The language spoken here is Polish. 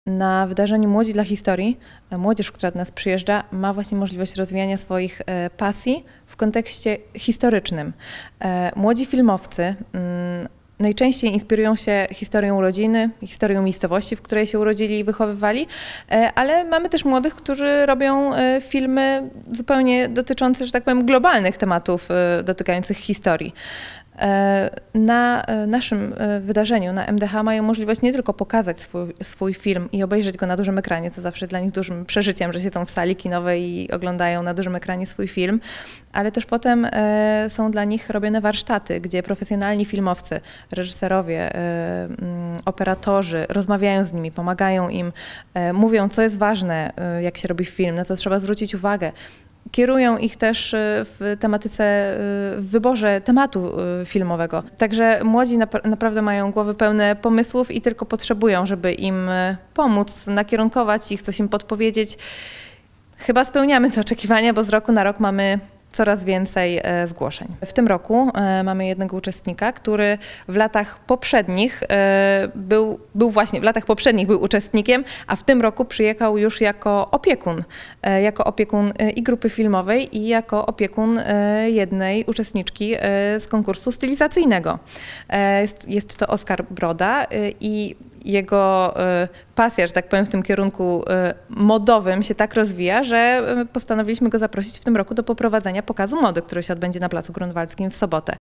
Na wydarzeniu Młodzi dla Historii młodzież, która do nas przyjeżdża, ma właśnie możliwość rozwijania swoich pasji w kontekście historycznym. Młodzi filmowcy najczęściej inspirują się historią rodziny, historią miejscowości, w której się urodzili i wychowywali, ale mamy też młodych, którzy robią filmy zupełnie dotyczące, że tak powiem, globalnych tematów dotykających historii. Na naszym wydarzeniu, na MDH, mają możliwość nie tylko pokazać swój film i obejrzeć go na dużym ekranie, co zawsze dla nich dużym przeżyciem, że siedzą w sali kinowej i oglądają na dużym ekranie swój film, ale też potem są dla nich robione warsztaty, gdzie profesjonalni filmowcy, reżyserowie, operatorzy rozmawiają z nimi, pomagają im, mówią, co jest ważne, jak się robi film, na co trzeba zwrócić uwagę. Kierują ich też w tematyce, w wyborze tematu filmowego. Także młodzi naprawdę mają głowy pełne pomysłów i tylko potrzebują, żeby im pomóc, nakierunkować ich, coś im podpowiedzieć. Chyba spełniamy te oczekiwania, bo z roku na rok mamy coraz więcej zgłoszeń. W tym roku mamy jednego uczestnika, który w latach poprzednich był uczestnikiem, a w tym roku przyjechał już jako opiekun i grupy filmowej, i jako opiekun jednej uczestniczki z konkursu stylizacyjnego. Jest to Oskar Broda i jego pasja, że tak powiem, w tym kierunku modowym się tak rozwija, że postanowiliśmy go zaprosić w tym roku do poprowadzenia pokazu mody, który się odbędzie na Placu Grunwaldzkim w sobotę.